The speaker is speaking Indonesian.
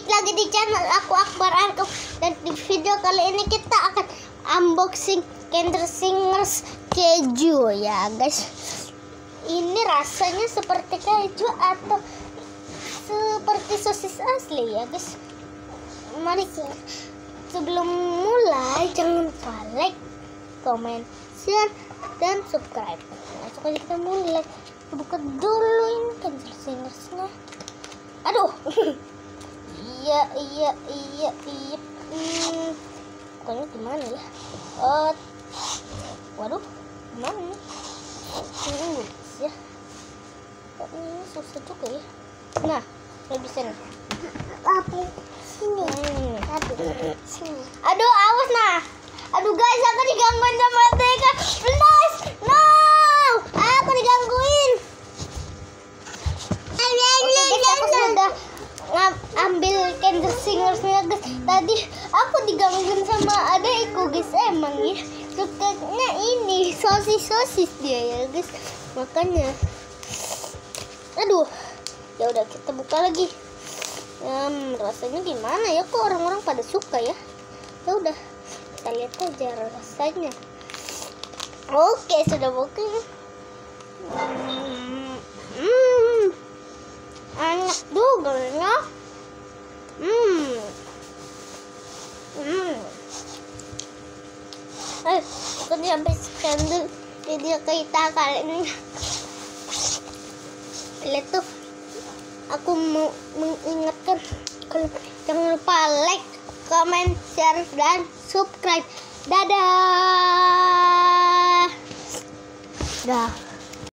lagi di channel aku Akbar Arkom. Dan di video kali ini kita akan unboxing Kinder Singers keju ya guys. Ini rasanya seperti keju atau seperti sosis asli ya guys. Mari sebelum mulai jangan lupa like, comment, share, dan subscribe. Langsung aja kita mulai. Buka dulu ini Kinder Singersnya. Aduh. Iya. Pokoknya gimana ya? Waduh, gimana nih? Ini ya. Ini susah juga ya. Nah, nggak bisa nih. Tapi sini. Sini. Aduh, awas nah. Aduh guys, aku digangguin sama mereka. Please, no. Aku digangguin. Oke guys, aku sudah ambil Kinder Singersnya guys. Tadi aku digangguin sama adekku guys. Emang ya sukanya ini sosis dia ya guys. Makanya aduh, ya udah kita buka lagi. Rasanya gimana ya, kok orang-orang pada suka ya? Ya udah, kita lihat aja rasanya. Oke, sudah buka. Enak juga ya. Aku sampai skandal video kita kali ini. Lihat tuh, aku mau mengingatkan kalau jangan lupa like, comment, share, dan subscribe. Dadah. Dah.